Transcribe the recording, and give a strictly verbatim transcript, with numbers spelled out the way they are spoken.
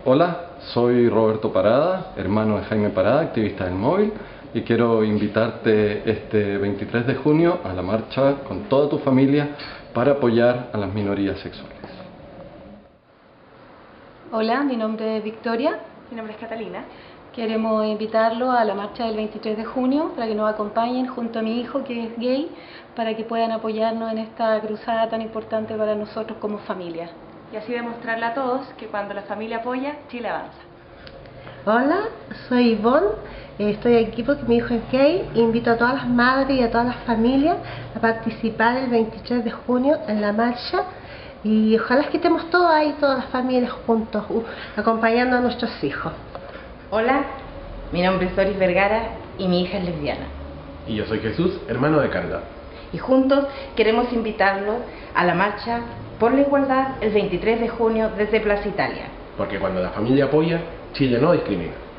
Hola, soy Roberto Parada, hermano de Jaime Parada, activista del móvil, y quiero invitarte este veintitrés de junio a la marcha con toda tu familia para apoyar a las minorías sexuales. Hola, mi nombre es Victoria. Mi nombre es Catalina. Queremos invitarlo a la marcha del veintitrés de junio para que nos acompañen junto a mi hijo que es gay, para que puedan apoyarnos en esta cruzada tan importante para nosotros como familia. Y así demostrarle a todos que cuando la familia apoya, Chile avanza. Hola, soy Ivonne, estoy aquí porque mi hijo es gay. Invito a todas las madres y a todas las familias a participar el veintitrés de junio en la marcha y ojalá que estemos todos ahí, todas las familias juntos, uh, acompañando a nuestros hijos. Hola, mi nombre es Doris Vergara y mi hija es lesbiana. Y yo soy Jesús, hermano de Carla. Y juntos queremos invitarlo a la marcha por la igualdad el veintitrés de junio desde Plaza Italia. Porque cuando la familia apoya, Chile no discrimina.